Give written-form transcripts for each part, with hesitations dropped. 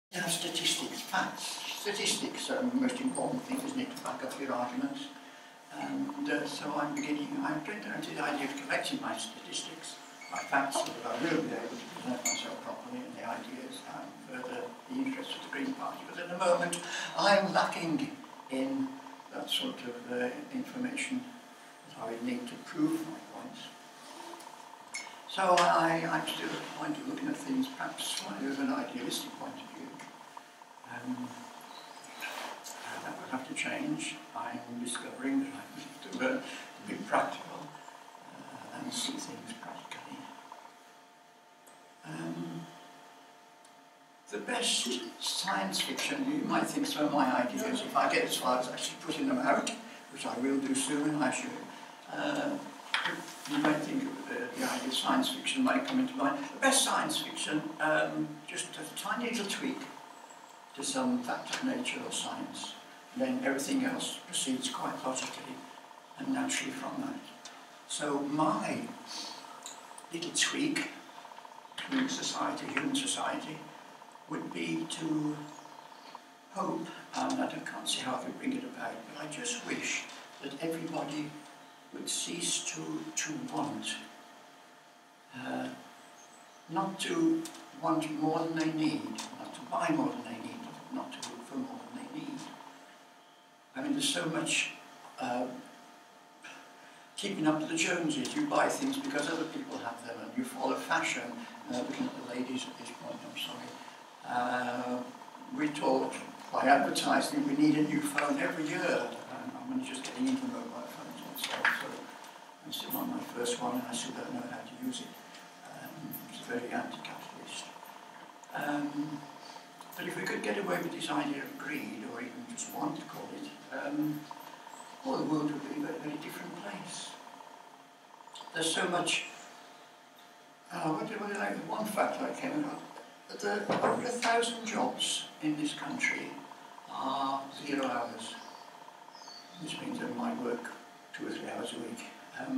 You have statistics, facts. Statistics are the most important thing, isn't it, to back up your arguments. And so I'm getting into the idea of collecting my statistics, my facts, so that I will be able to present myself properly and the ideas and further the interests of the Green Party. But at the moment, I'm lacking in that sort of information that I would need to prove my points. So I'm still at the point of looking at things perhaps slightly with an idealistic point of view. That will have to change. I'm discovering that I need to learn to be practical and see things practically. The best science fiction, you might think some of my ideas, if I get as far as actually putting them out, which I will do soon, I should, you might think of the idea of science fiction might come into mind. The best science fiction, just a tiny little tweak to some fact of nature or science, and then everything else proceeds quite logically and naturally from that. So my little tweak to society, human society, would be to hope, and I can't see how I could bring it about, but I just wish that everybody would cease to want, not to want more than they need, not to buy more than they need, not to look for more than they need. I mean, there's so much keeping up to the Joneses. You buy things because other people have them, and you follow fashion. Looking at the ladies at this point, I'm sorry. We're taught by advertising we need a new phone every year. I'm only just getting into mobile phones myself, so I'm still on my first one and I still don't know how to use it. It's very anti-capitalist. But if we could get away with this idea of greed, or even just want to call it, well, the world would be a very, very different place. There's so much. One fact I came about, that over 1,000 jobs in this country are 0 hours, which means they might work 2 or 3 hours a week.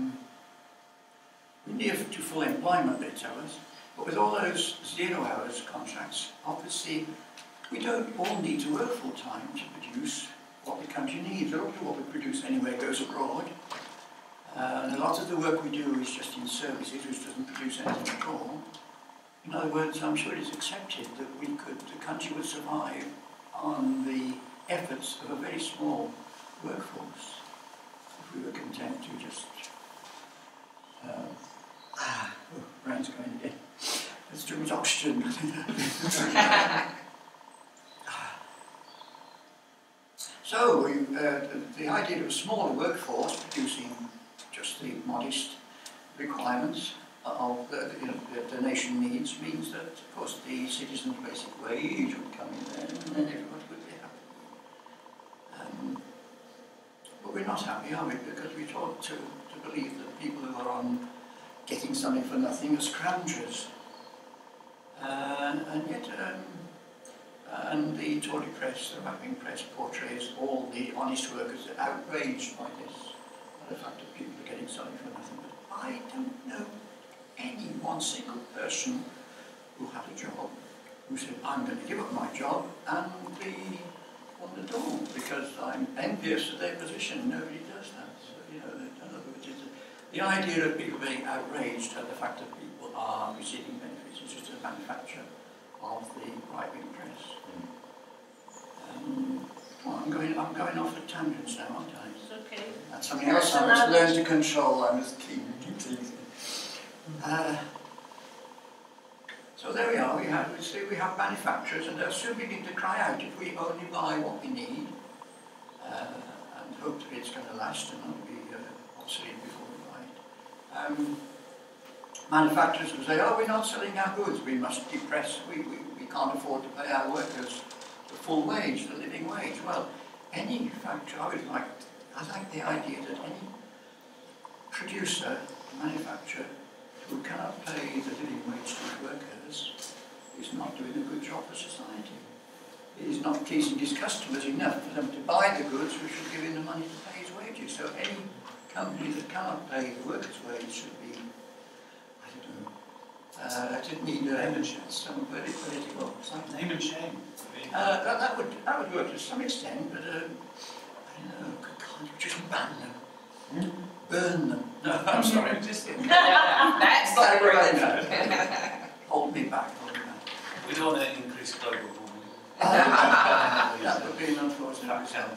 We're near to full employment, they tell us, but with all those 0 hours contracts, obviously we don't all need to work full time to produce what the country needs. A lot of what we produce anyway goes abroad. And a lot of the work we do is just in services, which doesn't produce anything at all. In other words, I'm sure it's accepted that the country would survive on the efforts of a very small workforce if we were content to just... brain's going again. There's too much oxygen. So, the idea of a smaller workforce producing just the modest requirements of the nation needs means that, of course, the citizen's basic wage would come in there and then everybody would be happy. But we're not happy, are we? Because we're taught to believe that people who are on getting something for nothing are scroungers. And yet, and the Tory press, the right-wing press, portrays all the honest workers outraged by this, by the fact that people are getting something for nothing. But I don't know any one single person who had a job who said, I'm going to give up my job and be on the dole because I'm envious of their position. Nobody does that. So, the idea of people being outraged at the fact that people are receiving benefits is just a manufacture of the right-wing press. Well, I'm going off at tangents now, aren't I? It's okay. That's something else I must learn to control. I must keep teasing. So there we are. We have manufacturers, and they'll soon begin to cry out if we only buy what we need, and hope that it's going to last and not be obsolete before we buy it. Manufacturers will say, "Oh, we're not selling our goods. We must depress. We can't afford to pay our workers the full wage, the living wage." Well, any factory, I like the idea that any producer, manufacturer, who cannot pay the living wage to his workers is not doing a good job for society. He is not pleasing his customers enough for them to buy the goods, we should give him the money to pay his wages. So any company that cannot pay the workers' wage should be, I don't know, I didn't need some very political. Name and shame. that would work to some extent, but I don't know, can't you just ban them? Burn them? No, I'm sorry. Just That's not right. right. Hold me back. We don't want to increase global warming. That would be an unfortunate result.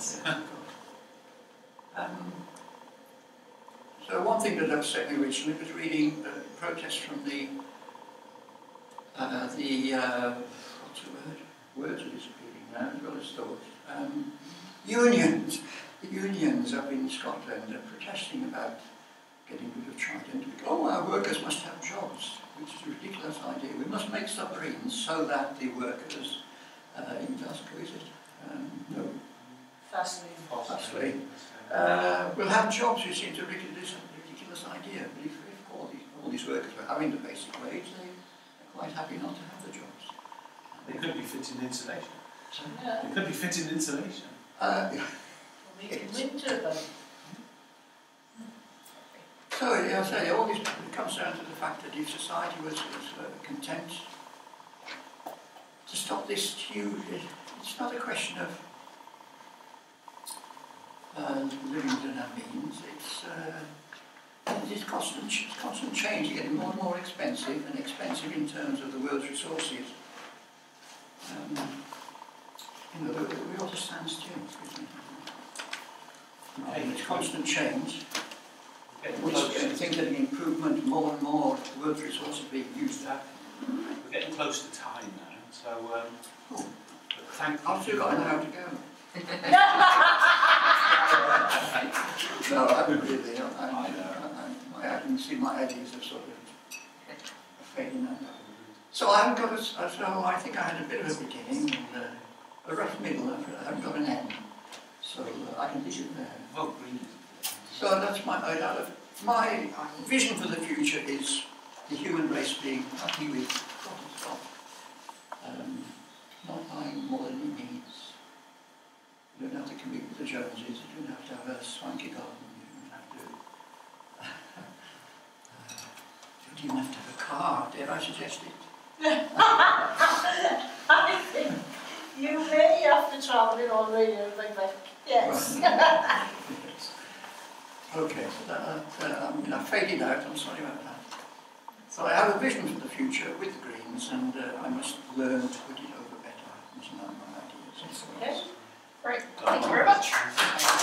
So one thing that upset me recently was reading protests from the what's the word? Words are disappearing now as well as thoughts. Unions. The unions up in Scotland are protesting about getting rid of Trident. Oh, our workers must have jobs, which is a ridiculous idea. We must make submarines so that the workers in Glasgow, is it? No. Fastly. We'll have jobs, which seems a ridiculous idea. But if all these workers were having the basic wage, they're quite happy not to have the jobs. They could be fitting insulation. Yeah. They could be fitting insulation. Wind turbine. So, yeah, I say, all this comes down to the fact that if society was content to stop this huge, it's not a question of living within our means, it's constant change, getting more and more expensive, and expensive in terms of the world's resources. You know, we ought to stand still, isn't it? It's constant change. Which things getting improvement, more and more world's resources being used up. We're getting close to time now, so thank you. I've still got an hour to go. No, I haven't really. I can see my ideas are sort of fading out. So I haven't got so I think I had a bit of a beginning and a rough middle. I haven't got an end. So I can leave it there. Oh, brilliant. So that's my vision for the future is the human race being happy with what it's got, not buying more than it needs. You don't have to compete with the Joneses, you don't have to have a swanky garden, you don't have to you don't even have to have a car, dare I suggest it? I think you may have to travel in all the way here, like that. Yes. Yes. Okay, so I faded out, I'm sorry about that. So I have a vision for the future with the Greens, and I must learn to put it over better. These are my ideas. Okay. Right. Thank you very much.